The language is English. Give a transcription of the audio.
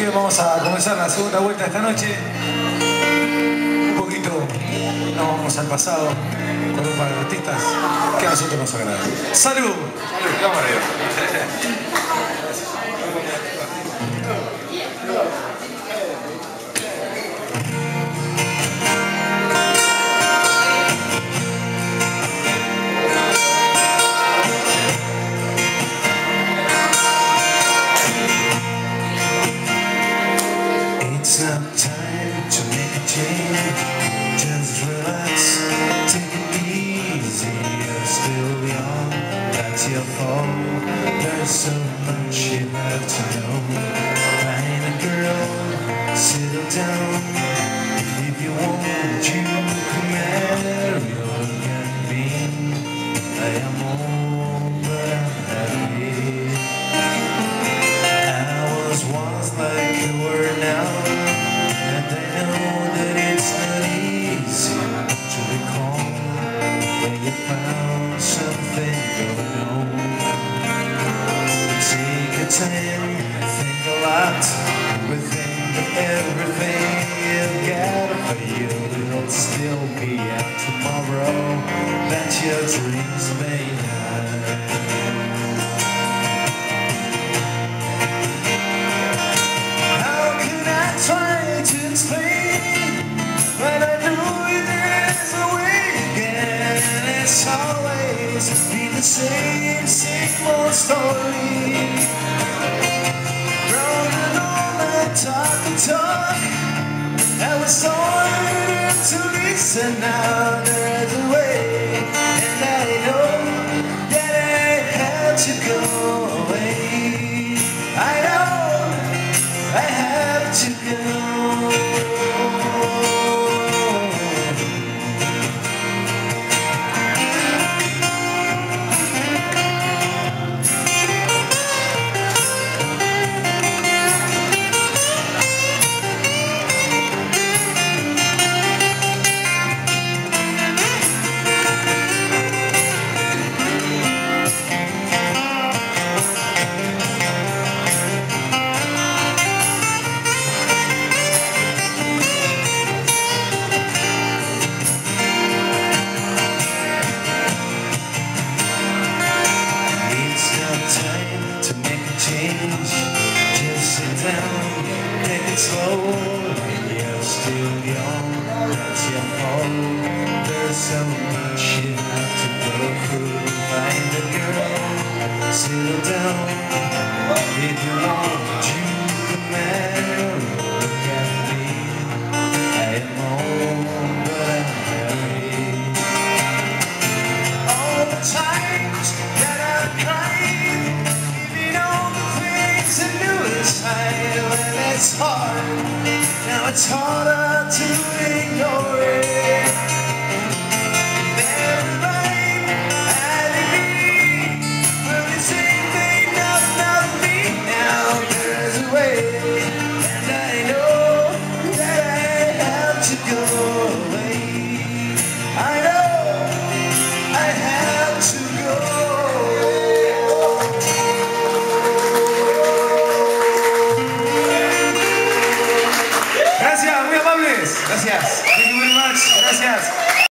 Bien, vamos a comenzar la segunda vuelta esta noche. Un poquito nos vamos al pasado con un par de artistas que a nosotros nos agradan. ¡Salud! ¡Salud! Vamos arriba. It's not time to make a change. Just relax, take it easy. You're still young, that's your fault. There's so much you have to know. Find a girl, settle down. If you want, you can marry or get me. I am old, but I'm happy. I was once like you were now. And I know that it's not easy to recall when you found something going on. Take your time, think a lot. We think that everything you've got for you will still be out tomorrow, that your dreams may hide. It's always been the same old story. Rolling on and talk, and we're starting to listen now. There's a way, and I know that I have to go away. I know I have to go. Time to make a change. Just sit down, take it slow. You're still young, that's your fault. There's so much you have to go through. Find a girl, settle down. If you want, you can marry. Look at me, I am old, but I'm happy. All the times that I've cried, when it's hard, now it's harder to ignore it. Everybody had me, well, the same thing about me. Now there's a way, and I know that I have to go away. I know I have to go. Gracias, muy amables. Gracias. Thank you very much. Gracias.